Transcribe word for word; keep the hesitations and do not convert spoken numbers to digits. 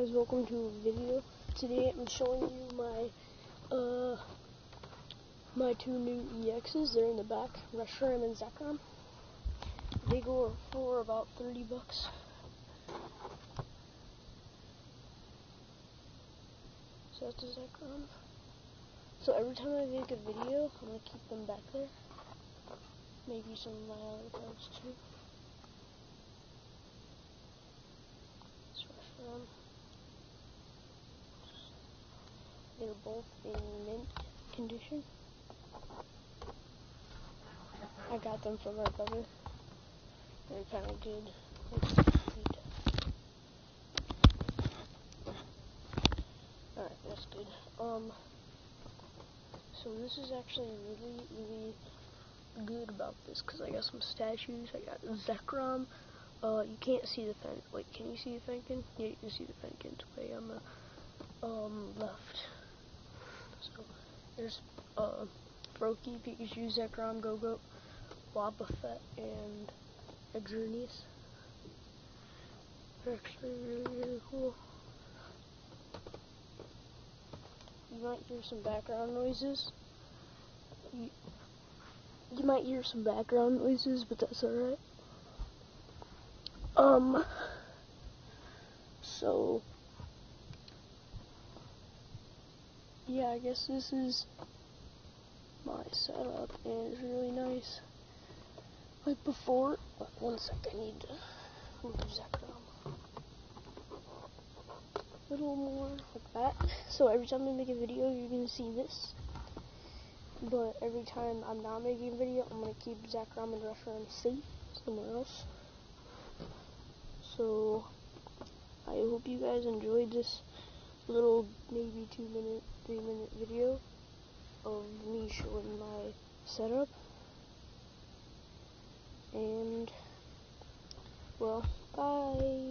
guys, welcome to a video. Today I'm showing you my uh my two new E Xs. They're in the back, Reshiram and Zekrom. They go for about thirty bucks. So that's a Zekrom. So every time I make a video, I'm gonna keep them back there. Maybe some of my other friends too. It's Reshiram. They're both in mint condition. I got them from my brother. They're kind of good. Alright, that's good. Um, so this is actually really, really good about this because I got some statues. I got Zekrom. Uh, you can't see the Fen. Wait, can you see the Fennekin? Yeah, you can see the Fennekin. It's way on the um left. So there's uh Froakie, Pikachu, Zekrom, Go-Go, Wobbuffet, and Xerneas. They're actually really, really cool. You might hear some background noises. You, you might hear some background noises, but that's alright. Um, so, yeah, I guess this is my setup, and it's really nice. Like before, oh, one sec, I need to move Zekrom a little more like that. So every time I make a video, you're gonna see this. But every time I'm not making a video, I'm gonna keep Zekrom and Reshiram safe somewhere else. So I hope you guys enjoyed this little maybe two minute, three minute video of me showing my setup. And well, bye.